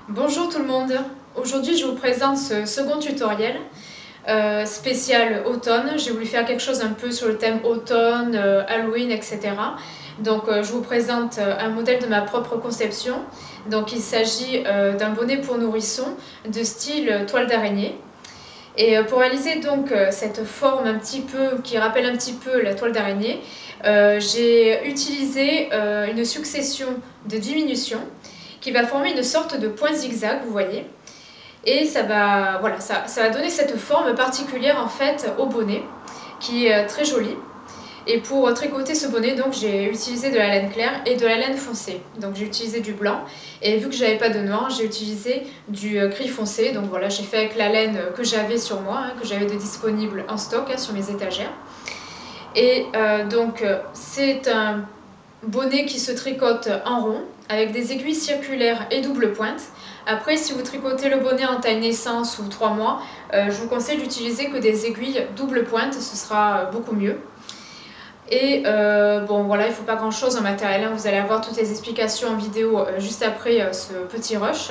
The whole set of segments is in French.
Bonjour tout le monde, aujourd'hui je vous présente ce second tutoriel spécial automne. J'ai voulu faire quelque chose un peu sur le thème automne, Halloween, etc. Donc je vous présente un modèle de ma propre conception. Donc il s'agit d'un bonnet pour nourrisson de style toile d'araignée. Et pour réaliser donc cette forme un petit peu qui rappelle un petit peu la toile d'araignée, j'ai utilisé une succession de diminutions qui va former une sorte de point zigzag, vous voyez. Et ça va, voilà, ça va donner cette forme particulière en fait au bonnet, qui est très jolie. Et pour tricoter ce bonnet, donc j'ai utilisé de la laine claire et de la laine foncée. Donc j'ai utilisé du blanc, et vu que j'avais pas de noir, j'ai utilisé du gris foncé. Donc voilà, j'ai fait avec la laine que j'avais sur moi, que j'avais de disponible en stock sur mes étagères. Et donc c'est un bonnet qui se tricote en rond avec des aiguilles circulaires et double pointe. Après, si vous tricotez le bonnet en taille naissance ou 3 mois, je vous conseille d'utiliser que des aiguilles double pointe, ce sera beaucoup mieux. Et bon voilà, il ne faut pas grand chose en matériel, vous allez avoir toutes les explications en vidéo juste après ce petit rush.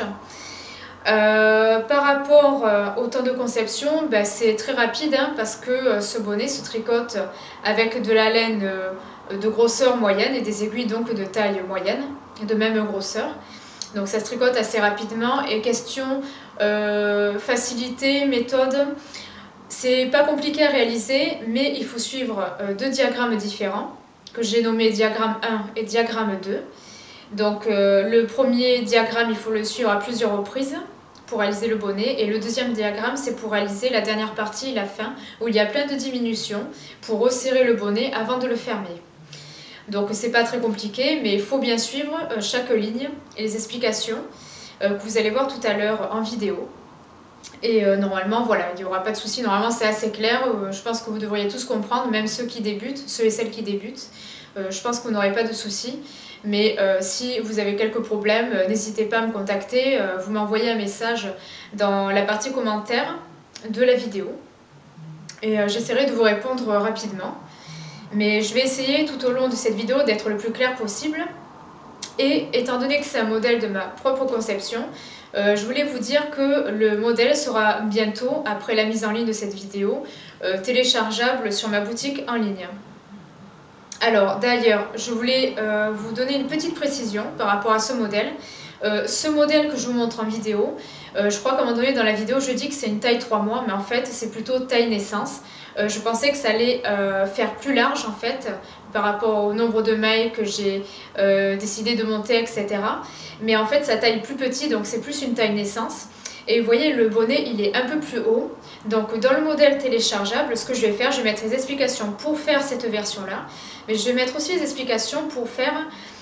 Par rapport au temps de conception, c'est très rapide parce que ce bonnet se tricote avec de la laine de grosseur moyenne et des aiguilles donc de taille moyenne, de même grosseur. Donc ça se tricote assez rapidement. Et question facilité, méthode, c'est pas compliqué à réaliser, mais il faut suivre deux diagrammes différents que j'ai nommés diagramme 1 et diagramme 2. Donc le premier diagramme, il faut le suivre à plusieurs reprises pour réaliser le bonnet, et le deuxième diagramme, c'est pour réaliser la dernière partie, la fin, où il y a plein de diminutions pour resserrer le bonnet avant de le fermer. Donc c'est pas très compliqué, mais il faut bien suivre chaque ligne et les explications que vous allez voir tout à l'heure en vidéo. Et normalement, voilà, il n'y aura pas de souci. Normalement, c'est assez clair. Je pense que vous devriez tous comprendre, même ceux qui débutent, ceux et celles qui débutent. Je pense que vous n'aurez pas de souci. Mais si vous avez quelques problèmes, n'hésitez pas à me contacter. Vous m'envoyez un message dans la partie commentaires de la vidéo. Et j'essaierai de vous répondre rapidement. Mais je vais essayer tout au long de cette vidéo d'être le plus clair possible. Et étant donné que c'est un modèle de ma propre conception, je voulais vous dire que le modèle sera bientôt, après la mise en ligne de cette vidéo, téléchargeable sur ma boutique en ligne. Alors d'ailleurs, je voulais vous donner une petite précision par rapport à ce modèle. Ce modèle que je vous montre en vidéo, je crois qu'à un moment donné dans la vidéo je dis que c'est une taille 3 mois, mais en fait c'est plutôt taille naissance. Je pensais que ça allait faire plus large en fait par rapport au nombre de mailles que j'ai décidé de monter, etc. Mais en fait ça taille plus petit, donc c'est plus une taille naissance. Et vous voyez, le bonnet il est un peu plus haut. Donc dans le modèle téléchargeable, ce que je vais faire, je vais mettre les explications pour faire cette version là, mais je vais mettre aussi les explications pour faire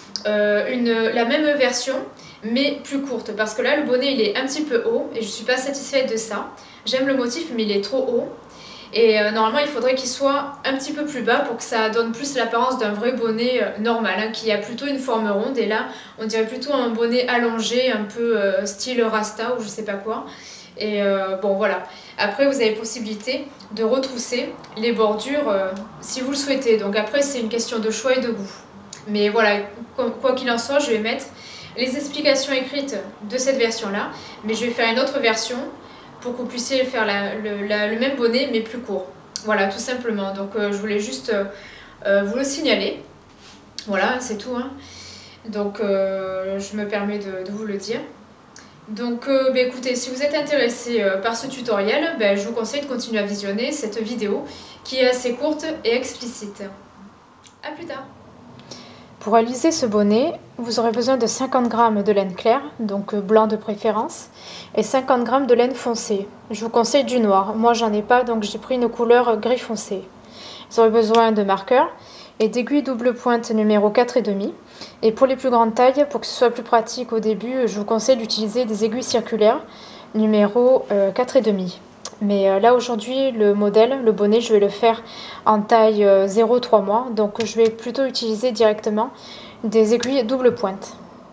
la même version mais plus courte, parce que là le bonnet il est un petit peu haut et je suis pas satisfaite de ça. J'aime le motif mais il est trop haut, et normalement il faudrait qu'il soit un petit peu plus bas pour que ça donne plus l'apparence d'un vrai bonnet normal, qui a plutôt une forme ronde, et là on dirait plutôt un bonnet allongé un peu style rasta ou je sais pas quoi. Et bon voilà, après vous avez possibilité de retrousser les bordures si vous le souhaitez, donc après c'est une question de choix et de goût. Mais voilà, quoi qu'il en soit, je vais mettre les explications écrites de cette version-là, mais je vais faire une autre version pour que vous puissiez faire le même bonnet, mais plus court. Voilà, tout simplement. Donc je voulais juste vous le signaler. Voilà, c'est tout. Donc je me permets de vous le dire. Donc écoutez, si vous êtes intéressé par ce tutoriel, je vous conseille de continuer à visionner cette vidéo qui est assez courte et explicite. A plus tard. Pour réaliser ce bonnet, vous aurez besoin de 50 g de laine claire, donc blanc de préférence, et 50 g de laine foncée. Je vous conseille du noir, moi j'en ai pas, donc j'ai pris une couleur gris foncé. Vous aurez besoin de marqueurs et d'aiguilles double pointe numéro 4,5. Et pour les plus grandes tailles, pour que ce soit plus pratique au début, je vous conseille d'utiliser des aiguilles circulaires numéro 4,5. Mais là aujourd'hui, le modèle, le bonnet, je vais le faire en taille 0,3 mois. Donc je vais plutôt utiliser directement des aiguilles double pointe.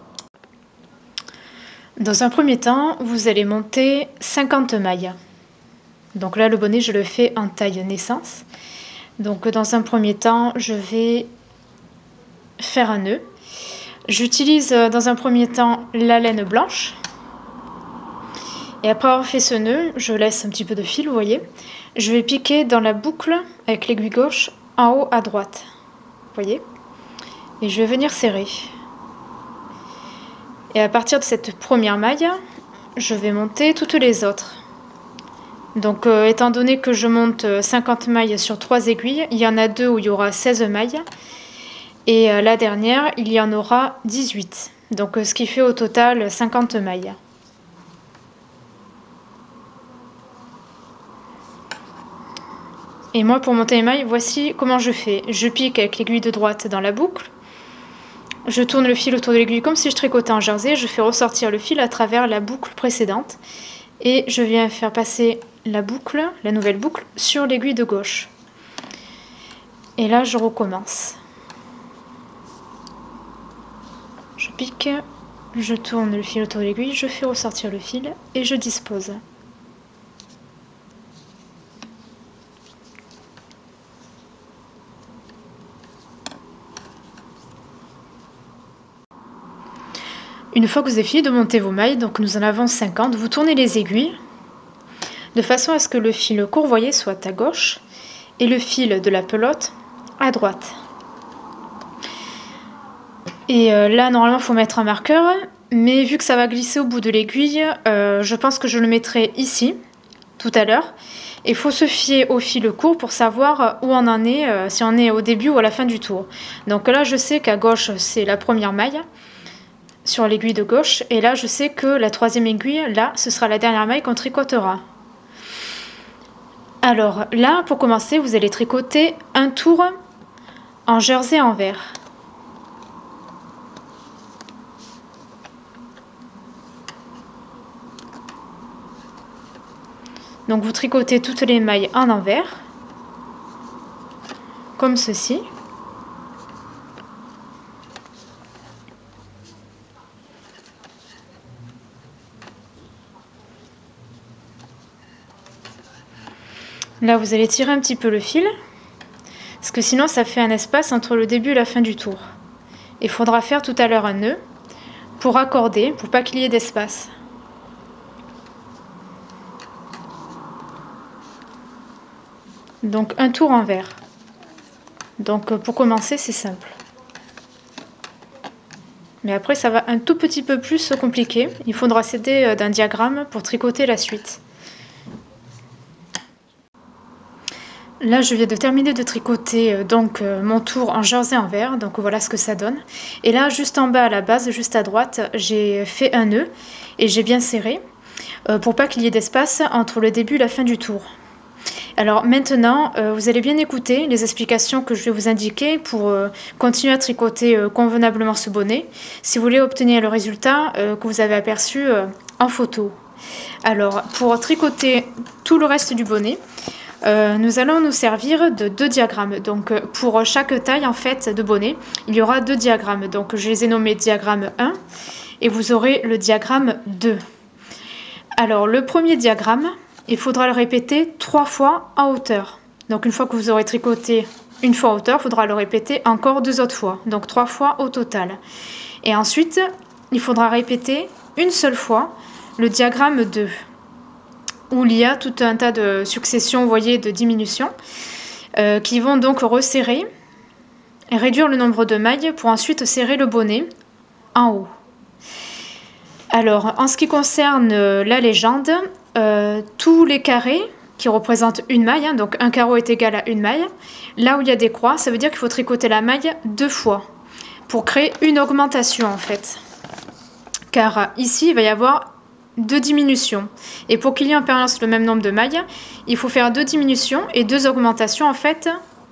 Dans un premier temps, vous allez monter 50 mailles. Donc là, le bonnet, je le fais en taille naissance. Donc dans un premier temps, je vais faire un nœud. J'utilise dans un premier temps la laine blanche. Et après avoir fait ce nœud, je laisse un petit peu de fil, vous voyez. Je vais piquer dans la boucle avec l'aiguille gauche en haut à droite. Vous voyez. Et je vais venir serrer. Et à partir de cette première maille, je vais monter toutes les autres. Donc étant donné que je monte 50 mailles sur 3 aiguilles, il y en a 2 où il y aura 16 mailles. Et la dernière, il y en aura 18. Donc ce qui fait au total 50 mailles. Et moi, pour monter les mailles, voici comment je fais. Je pique avec l'aiguille de droite dans la boucle. Je tourne le fil autour de l'aiguille comme si je tricotais en jersey. Je fais ressortir le fil à travers la boucle précédente. Et je viens faire passer la boucle, la nouvelle boucle, sur l'aiguille de gauche. Et là, je recommence. Je pique, je tourne le fil autour de l'aiguille, je fais ressortir le fil et je dispose. Une fois que vous avez fini de monter vos mailles, donc nous en avons 50, vous tournez les aiguilles de façon à ce que le fil courvoyé soit à gauche et le fil de la pelote à droite. Et là, normalement, il faut mettre un marqueur, mais vu que ça va glisser au bout de l'aiguille, je pense que je le mettrai ici, tout à l'heure. Il faut se fier au fil court pour savoir où on en est, si on est au début ou à la fin du tour. Donc là, je sais qu'à gauche, c'est la première maille, sur l'aiguille de gauche, et là, je sais que la troisième aiguille, là, ce sera la dernière maille qu'on tricotera. Alors là, pour commencer, vous allez tricoter un tour en jersey envers. Donc vous tricotez toutes les mailles en envers, comme ceci. Là, vous allez tirer un petit peu le fil, parce que sinon ça fait un espace entre le début et la fin du tour. Il faudra faire tout à l'heure un nœud pour raccorder, pour pas qu'il y ait d'espace. Donc un tour envers. Donc pour commencer, c'est simple. Mais après, ça va un tout petit peu plus compliqué. Il faudra s'aider d'un diagramme pour tricoter la suite. Là, je viens de terminer de tricoter mon tour en jersey envers, donc voilà ce que ça donne. Et là, juste en bas à la base, juste à droite, j'ai fait un nœud et j'ai bien serré pour pas qu'il y ait d'espace entre le début et la fin du tour. Alors maintenant, vous allez bien écouter les explications que je vais vous indiquer pour continuer à tricoter convenablement ce bonnet, si vous voulez obtenir le résultat que vous avez aperçu en photo. Alors, pour tricoter tout le reste du bonnet, nous allons nous servir de 2 diagrammes. Donc pour chaque taille en fait de bonnet, il y aura 2 diagrammes. Donc je les ai nommés diagramme 1 et vous aurez le diagramme 2. Alors le premier diagramme, il faudra le répéter 3 fois en hauteur. Donc une fois que vous aurez tricoté une fois en hauteur, il faudra le répéter encore 2 autres fois. Donc 3 fois au total. Et ensuite, il faudra répéter une seule fois le diagramme 2. Où il y a tout un tas de successions, vous voyez, de diminutions qui vont donc resserrer et réduire le nombre de mailles pour ensuite serrer le bonnet en haut. Alors, en ce qui concerne la légende, tous les carrés qui représentent une maille, donc un carreau est égal à une maille, là où il y a des croix, ça veut dire qu'il faut tricoter la maille 2 fois pour créer une augmentation en fait. Car ici, il va y avoir 2 diminutions. Et pour qu'il y ait en permanence le même nombre de mailles, il faut faire 2 diminutions et 2 augmentations en fait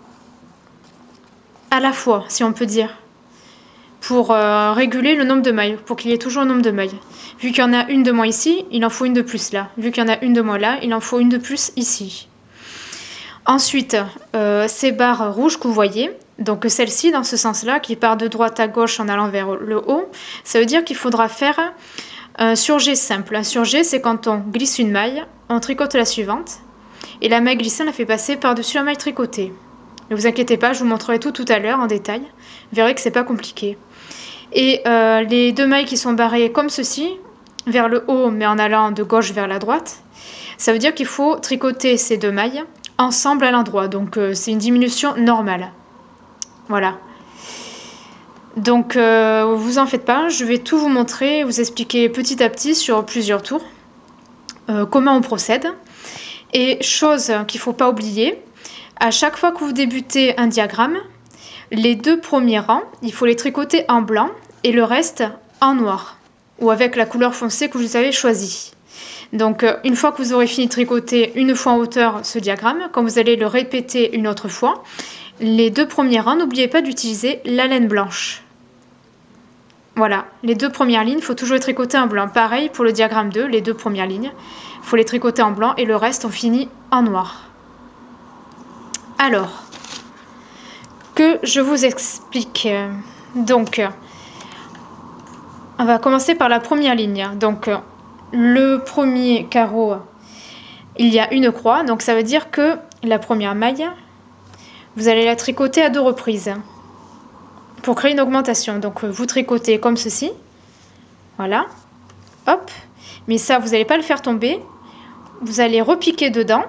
à la fois, si on peut dire, pour réguler le nombre de mailles, pour qu'il y ait toujours un nombre de mailles. Vu qu'il y en a une de moins ici, il en faut une de plus là. Vu qu'il y en a une de moins là, il en faut une de plus ici. Ensuite, ces barres rouges que vous voyez, donc celle-ci dans ce sens-là, qui part de droite à gauche en allant vers le haut, ça veut dire qu'il faudra faire un surjet simple. Un surjet, c'est quand on glisse une maille, on tricote la suivante, et la maille glissée, on la fait passer par-dessus la maille tricotée. Ne vous inquiétez pas, je vous montrerai tout à l'heure en détail. Vous verrez que c'est pas compliqué. Et les 2 mailles qui sont barrées comme ceci, vers le haut, mais en allant de gauche vers la droite, ça veut dire qu'il faut tricoter ces 2 mailles ensemble à l'endroit. Donc c'est une diminution normale. Voilà. Donc vous en faites pas, je vais tout vous montrer, vous expliquer petit à petit sur plusieurs tours comment on procède. Et chose qu'il ne faut pas oublier, à chaque fois que vous débutez un diagramme, les 2 premiers rangs, il faut les tricoter en blanc et le reste en noir ou avec la couleur foncée que vous avez choisie. Donc une fois que vous aurez fini de tricoter une fois en hauteur ce diagramme, quand vous allez le répéter une autre fois, les 2 premiers rangs, n'oubliez pas d'utiliser la laine blanche. Voilà, les 2 premières lignes, il faut toujours les tricoter en blanc. Pareil pour le diagramme 2, les 2 premières lignes, il faut les tricoter en blanc et le reste on finit en noir. Alors, que je vous explique. Donc, on va commencer par la première ligne. Donc, le premier carreau, il y a une croix. Donc, ça veut dire que la première maille, vous allez la tricoter à 2 reprises pour créer une augmentation. Donc, vous tricotez comme ceci. Voilà. Hop. Mais ça, vous n'allez pas le faire tomber. Vous allez repiquer dedans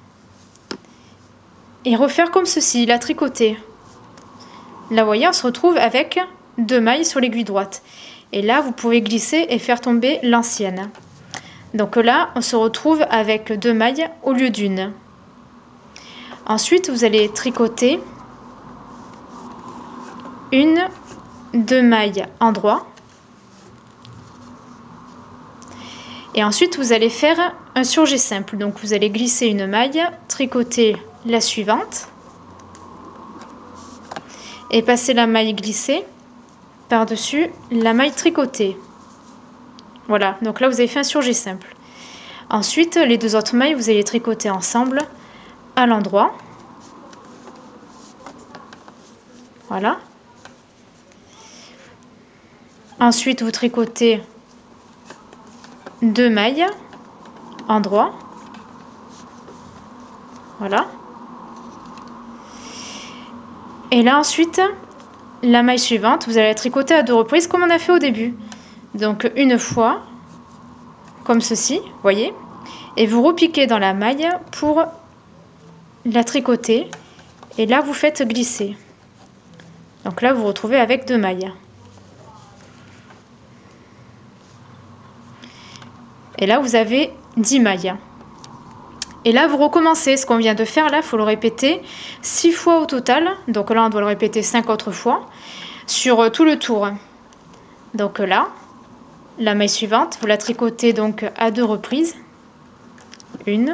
et refaire comme ceci, la tricoter. Là, vous voyez, on se retrouve avec 2 mailles sur l'aiguille droite. Et là, vous pouvez glisser et faire tomber l'ancienne. Donc là, on se retrouve avec 2 mailles au lieu d'une. Ensuite, vous allez tricoter 2 mailles en droit. Et ensuite, vous allez faire un surjet simple. Donc, vous allez glisser une maille, tricoter la suivante et passer la maille glissée par-dessus la maille tricotée. Voilà, donc là, vous avez fait un surjet simple. Ensuite, les 2 autres mailles, vous allez tricoter ensemble à l'endroit. Voilà. Ensuite, vous tricotez 2 mailles en droit. Voilà. Et là, ensuite, la maille suivante, vous allez la tricoter à 2 reprises comme on a fait au début. Donc, une fois, comme ceci, voyez. Et vous repiquez dans la maille pour la tricoter. Et là, vous faites glisser. Donc là, vous vous retrouvez avec 2 mailles. Et là, vous avez 10 mailles. Et là, vous recommencez. Ce qu'on vient de faire, là, il faut le répéter 6 fois au total. Donc là, on doit le répéter 5 autres fois sur tout le tour. Donc là, la maille suivante, vous la tricotez donc à 2 reprises. 1,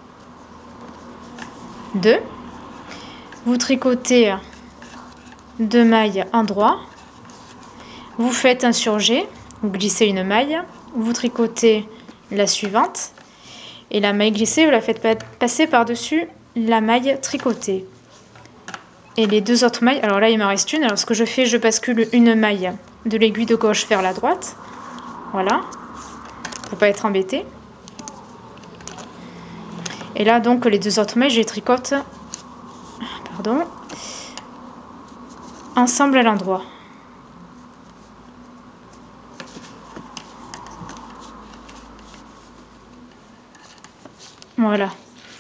2. Vous tricotez 2 mailles en droit. Vous faites un surjet. Vous glissez une maille. Vous tricotez la suivante. Et la maille glissée, vous la faites passer par-dessus la maille tricotée. Et les 2 autres mailles, alors là il m'en reste une. Alors ce que je fais, je bascule une maille de l'aiguille de gauche vers la droite. Voilà. Pour pas être embêté. Et là donc les 2 autres mailles, je les tricote. Pardon. Ensemble à l'endroit. Voilà.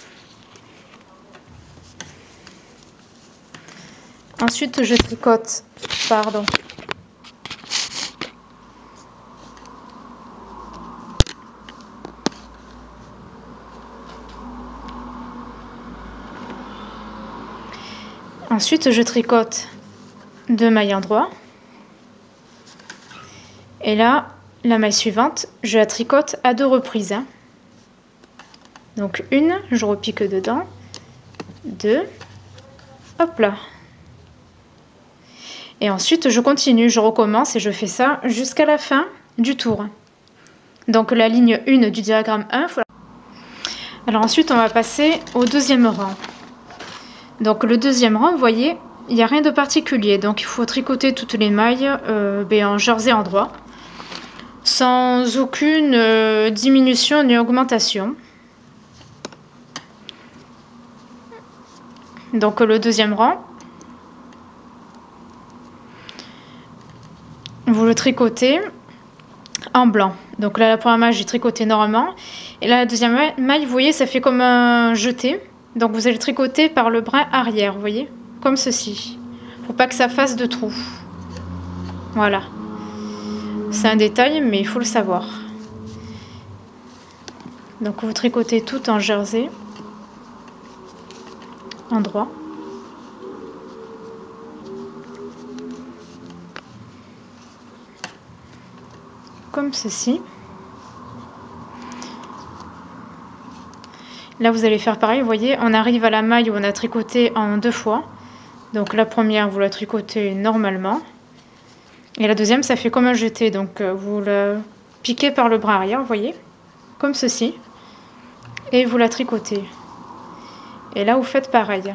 Ensuite, je tricote, pardon. Ensuite, je tricote 2 mailles en droit. Et là, la maille suivante, je la tricote à 2 reprises. Donc une, je repique dedans, 2, hop là. Et ensuite, je continue, je recommence et je fais ça jusqu'à la fin du tour. Donc la ligne 1 du diagramme 1. Alors ensuite, on va passer au 2e rang. Donc le 2e rang, vous voyez, il n'y a rien de particulier. Donc il faut tricoter toutes les mailles en jersey en droit, sans aucune diminution ni augmentation. Donc le 2e rang, vous le tricotez en blanc. Donc là, la première maille, j'ai tricoté normalement. Et là, la deuxième maille, vous voyez, ça fait comme un jeté. Donc vous allez tricoter par le brin arrière, vous voyez, comme ceci. Pour pas que ça fasse de trous. Voilà. C'est un détail, mais il faut le savoir. Donc vous tricotez tout en jersey. En droit. Comme ceci. Là, vous allez faire pareil, vous voyez, on arrive à la maille où on a tricoté en 2 fois. Donc la première, vous la tricotez normalement. Et la deuxième, ça fait comme un jeté. Donc vous la piquez par le bras arrière, vous voyez, comme ceci. Et vous la tricotez. Et là, vous faites pareil.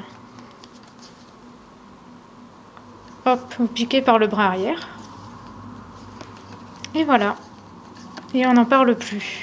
Hop, vous piquez par le bras arrière. Et voilà. Et on n'en parle plus.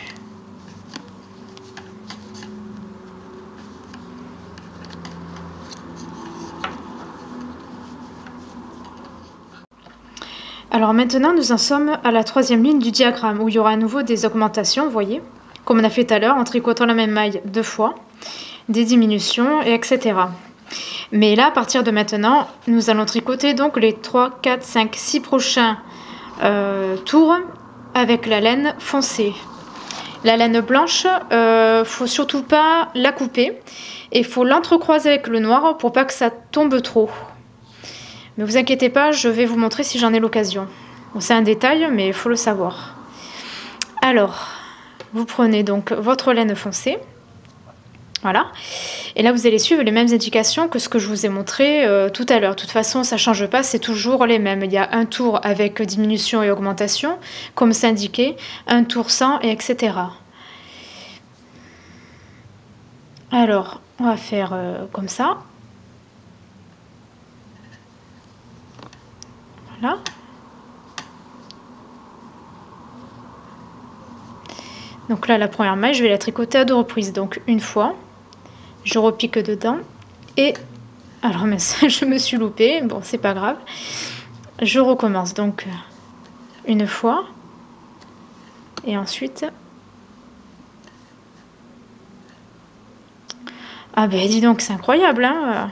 Alors maintenant, nous en sommes à la 3e ligne du diagramme où il y aura à nouveau des augmentations, vous voyez, comme on a fait tout à l'heure en tricotant la même maille 2 fois, des diminutions, et etc. Mais là, à partir de maintenant, nous allons tricoter donc les 3, 4, 5, 6 prochains tours avec la laine foncée. La laine blanche, faut surtout pas la couper et il faut l'entrecroiser avec le noir pour pas que ça tombe trop. Mais vous inquiétez pas, je vais vous montrer si j'en ai l'occasion. Bon, c'est un détail, mais il faut le savoir. Alors, vous prenez donc votre laine foncée. Voilà. Et là, vous allez suivre les mêmes indications que ce que je vous ai montré tout à l'heure. De toute façon, ça ne change pas, c'est toujours les mêmes. Il y a un tour avec diminution et augmentation, comme c'est indiqué, un tour sans, et etc. Alors, on va faire comme ça. Voilà. Donc là, la première maille, je vais la tricoter à 2 reprises. Donc une fois, je repique dedans et... Alors, mais je me suis loupée, bon, c'est pas grave. Je recommence donc une fois et ensuite... Ah ben dis donc, c'est incroyable, hein.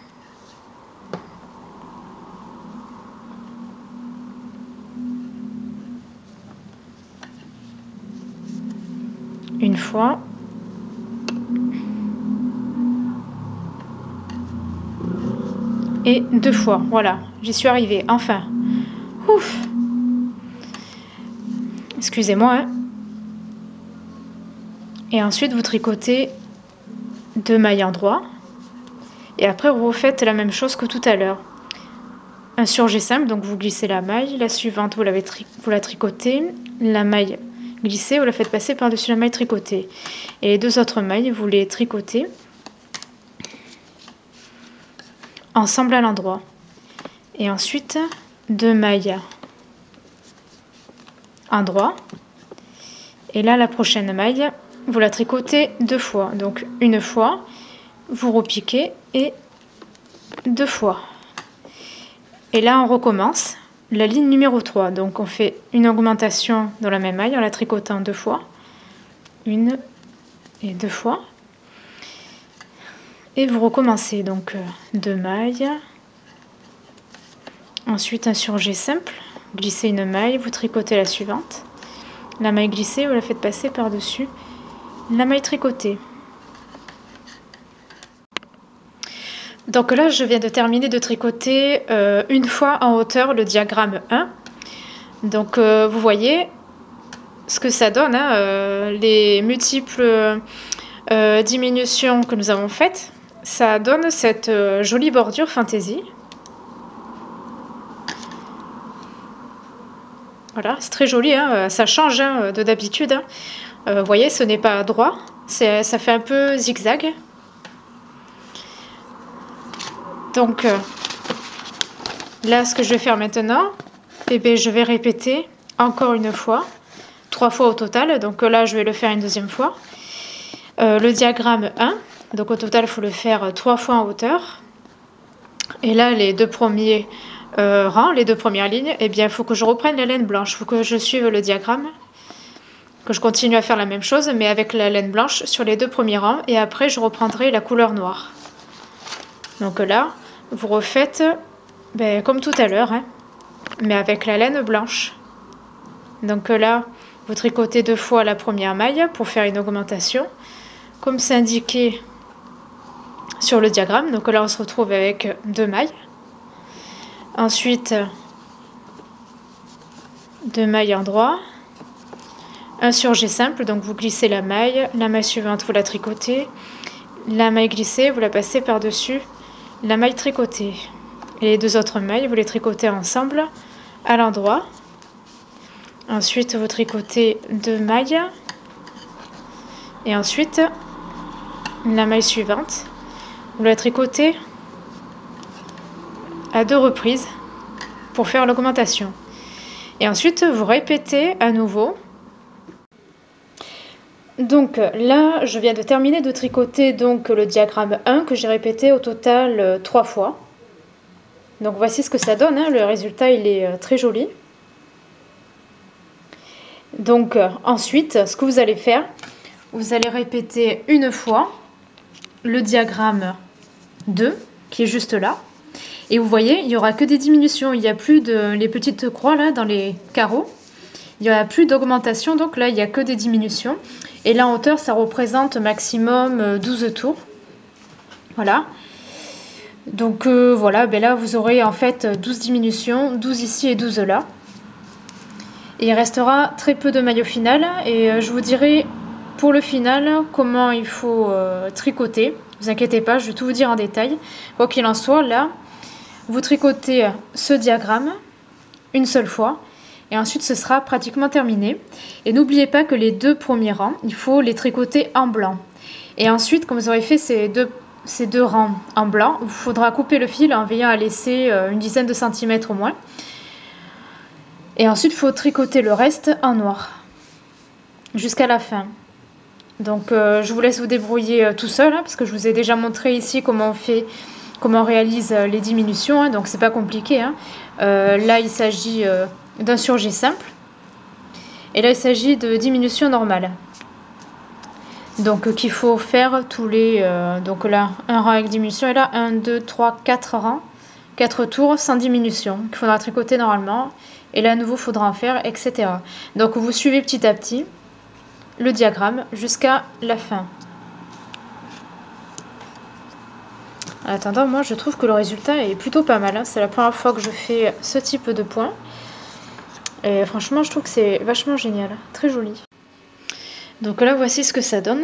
Une fois. Et 2 fois, voilà, j'y suis arrivée, enfin. Ouf. Excusez-moi, hein. Et ensuite, vous tricotez 2 mailles en droit. Et après, vous refaites la même chose que tout à l'heure. Un surjet simple, donc vous glissez la maille. La suivante, vous la tricotez. La maille glissée, vous la faites passer par-dessus la maille tricotée. Et les 2 autres mailles, vous les tricotez ensemble à l'endroit. Et ensuite, 2 mailles en droit. Et là, la prochaine maille, vous la tricotez 2 fois. Donc, une fois, vous repiquez et 2 fois. Et là, on recommence la ligne numéro 3. Donc, on fait une augmentation dans la même maille en la tricotant 2 fois. 1 et 2 fois. Et vous recommencez. Donc, 2 mailles. Ensuite, un surjet simple. Glissez une maille, vous tricotez la suivante. La maille glissée, vous la faites passer par-dessus la maille tricotée. Donc là, je viens de terminer de tricoter une fois en hauteur le diagramme 1. Donc vous voyez ce que ça donne, hein, les multiples diminutions que nous avons faites. Ça donne cette jolie bordure fantaisie. Voilà, c'est très joli, hein, ça change hein, de d'habitude. Hein. Vous voyez, ce n'est pas droit, ça fait un peu zigzag. Donc là, ce que je vais faire maintenant, eh bien, je vais répéter encore une fois, 3 fois au total. Donc là, je vais le faire une deuxième fois. Le diagramme 1, donc au total, il faut le faire 3 fois en hauteur. Et là, les 2 premiers rangs, les 2 premières lignes, eh bien, il faut que je reprenne la laine blanche. Il faut que je suive le diagramme que je continue à faire la même chose, mais avec la laine blanche sur les 2 premiers rangs, et après je reprendrai la couleur noire. Donc là, vous refaites comme tout à l'heure, hein, mais avec la laine blanche. Donc là, vous tricotez 2 fois la première maille pour faire une augmentation, comme c'est indiqué sur le diagramme. Donc là, on se retrouve avec 2 mailles. Ensuite, 2 mailles en droit, un surjet simple, donc vous glissez la maille suivante vous la tricotez, la maille glissée vous la passez par-dessus la maille tricotée. Et les 2 autres mailles vous les tricotez ensemble à l'endroit. Ensuite vous tricotez 2 mailles et ensuite la maille suivante vous la tricotez à 2 reprises pour faire l'augmentation. Et ensuite vous répétez à nouveau. Donc là, je viens de terminer de tricoter donc le diagramme 1 que j'ai répété au total 3 fois. Donc voici ce que ça donne, hein. Le résultat il est très joli. Donc ensuite, ce que vous allez faire, vous allez répéter une fois le diagramme 2 qui est juste là. Et vous voyez, il n'y aura que des diminutions, il n'y a plus de les petites croix là dans les carreaux. Il n'y aura plus d'augmentation, donc là il n'y a que des diminutions. Et la hauteur, ça représente maximum 12 tours. Voilà. Donc voilà, là vous aurez en fait 12 diminutions, 12 ici et 12 là. Et il restera très peu de mailles au final. Et je vous dirai pour le final comment il faut tricoter. Ne vous inquiétez pas, je vais tout vous dire en détail. Quoi qu'il en soit, là, vous tricotez ce diagramme une seule fois. Et ensuite, ce sera pratiquement terminé. Et n'oubliez pas que les 2 premiers rangs, il faut les tricoter en blanc. Et ensuite, quand vous aurez fait ces deux rangs en blanc, il vous faudra couper le fil en veillant à laisser une dizaine de centimètres au moins. Et ensuite, il faut tricoter le reste en noir jusqu'à la fin. Donc, je vous laisse vous débrouiller tout seul, hein, parce que je vous ai déjà montré ici comment on réalise les diminutions. Hein, donc, c'est pas compliqué. Hein. Là, il s'agit d'un surjet simple. Et là, il s'agit de diminution normale. Donc, qu'il faut faire tous les... donc là, un rang avec diminution. Et là, 1, 2, 3, 4 rangs. 4 tours sans diminution. Il faudra tricoter normalement. Et là, à nouveau, il faudra en faire, etc. Donc, vous suivez petit à petit le diagramme jusqu'à la fin. En attendant, moi, je trouve que le résultat est plutôt pas mal. Hein. C'est la première fois que je fais ce type de point. Et franchement, je trouve que c'est vachement génial. Très joli. Donc là, voici ce que ça donne.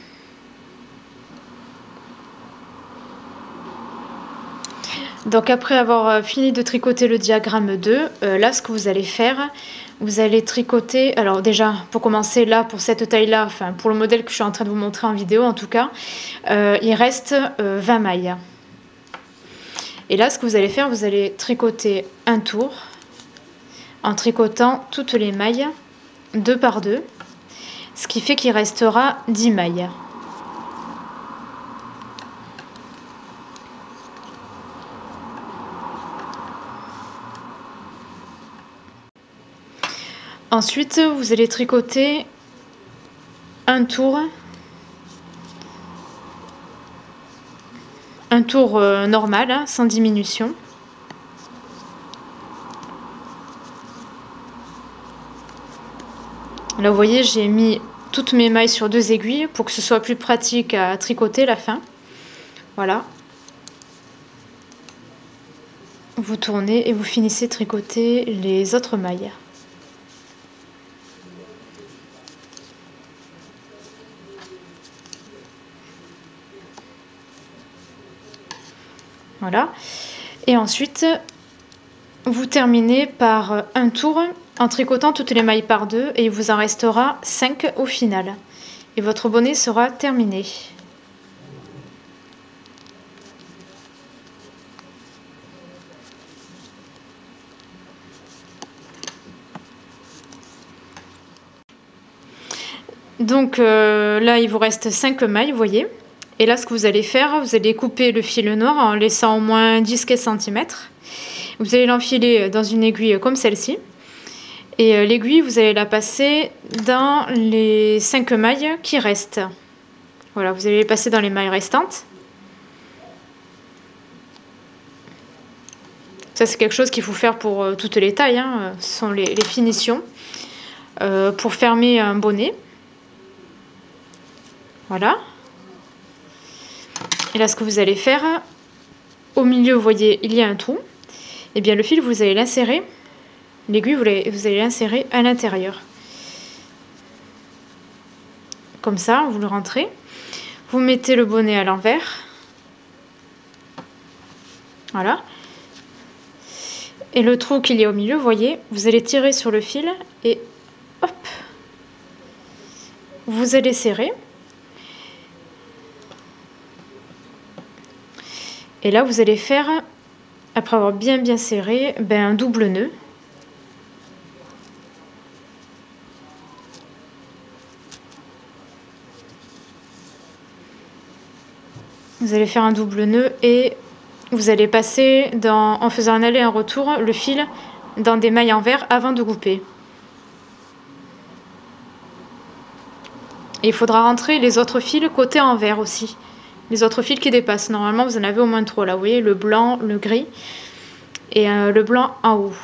Donc après avoir fini de tricoter le diagramme 2, là, ce que vous allez faire, vous allez tricoter... Alors déjà, pour commencer, là, pour cette taille-là, enfin, pour le modèle que je suis en train de vous montrer en vidéo, en tout cas, il reste 20 mailles. Et là, ce que vous allez faire, vous allez tricoter un tour en tricotant toutes les mailles 2 par 2, ce qui fait qu'il restera 10 mailles. Ensuite, vous allez tricoter un tour normal, hein, sans diminution. Là, vous voyez, j'ai mis toutes mes mailles sur 2 aiguilles pour que ce soit plus pratique à tricoter la fin. Voilà. Vous tournez et vous finissez de tricoter les autres mailles. Voilà. Et ensuite, vous terminez par un tour en tricotant toutes les mailles par 2 et il vous en restera 5 au final. Et votre bonnet sera terminé. Donc là, il vous reste 5 mailles, vous voyez. Et là, ce que vous allez faire, vous allez couper le fil noir en laissant au moins 10-15 cm. Vous allez l'enfiler dans une aiguille comme celle-ci. Et l'aiguille, vous allez la passer dans les 5 mailles qui restent. Voilà, vous allez les passer dans les mailles restantes. Ça, c'est quelque chose qu'il faut faire pour toutes les tailles, hein. Ce sont les finitions pour fermer un bonnet. Voilà. Et là, ce que vous allez faire, au milieu, vous voyez, il y a un trou. Et bien, le fil, vous allez l'insérer. L'aiguille, vous allez l'insérer à l'intérieur. Comme ça, vous le rentrez. Vous mettez le bonnet à l'envers. Voilà. Et le trou qu'il y a au milieu, vous voyez, vous allez tirer sur le fil et hop, vous allez serrer. Et là, vous allez faire, après avoir bien serré, un double nœud. Vous allez faire un double nœud et vous allez passer, en faisant un aller et un retour, le fil dans des mailles envers avant de couper. Et il faudra rentrer les autres fils côté envers aussi. Les autres fils qui dépassent. Normalement, vous en avez au moins 3 là. Vous voyez, le blanc, le gris et le blanc en haut.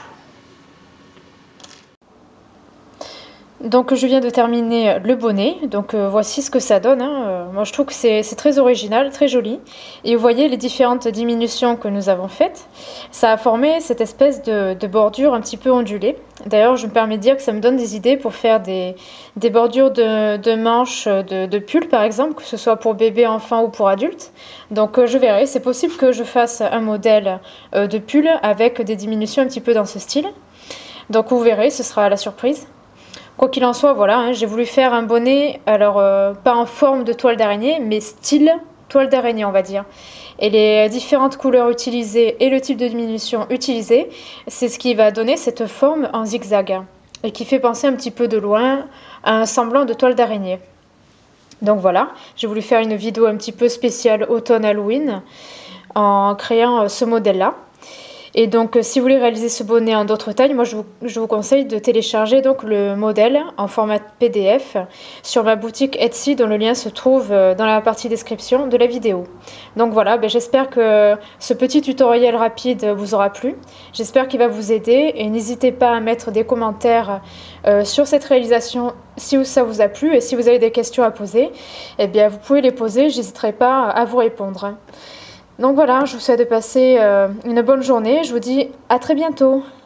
Donc je viens de terminer le bonnet, donc voici ce que ça donne, hein. Moi je trouve que c'est très original, très joli. Et vous voyez les différentes diminutions que nous avons faites. Ça a formé cette espèce de bordure un petit peu ondulée. D'ailleurs je me permets de dire que ça me donne des idées pour faire des bordures de manches de pull par exemple, que ce soit pour bébé, enfant ou pour adulte. Donc je verrai, c'est possible que je fasse un modèle de pull avec des diminutions un petit peu dans ce style. Donc vous verrez, ce sera la surprise. Quoi qu'il en soit, voilà, hein, j'ai voulu faire un bonnet, alors pas en forme de toile d'araignée, mais style toile d'araignée, on va dire. Et les différentes couleurs utilisées et le type de diminution utilisé, c'est ce qui va donner cette forme en zigzag. Et qui fait penser un petit peu de loin à un semblant de toile d'araignée. Donc voilà, j'ai voulu faire une vidéo un petit peu spéciale automne-Halloween en créant ce modèle-là. Et donc, si vous voulez réaliser ce bonnet en d'autres tailles, moi je vous conseille de télécharger donc le modèle en format PDF sur ma boutique Etsy, dont le lien se trouve dans la partie description de la vidéo. Donc voilà, j'espère que ce petit tutoriel rapide vous aura plu. J'espère qu'il va vous aider et n'hésitez pas à mettre des commentaires sur cette réalisation si ça vous a plu, et si vous avez des questions à poser, eh bien vous pouvez les poser, je n'hésiterai pas à vous répondre. Donc voilà, je vous souhaite de passer une bonne journée. Je vous dis à très bientôt.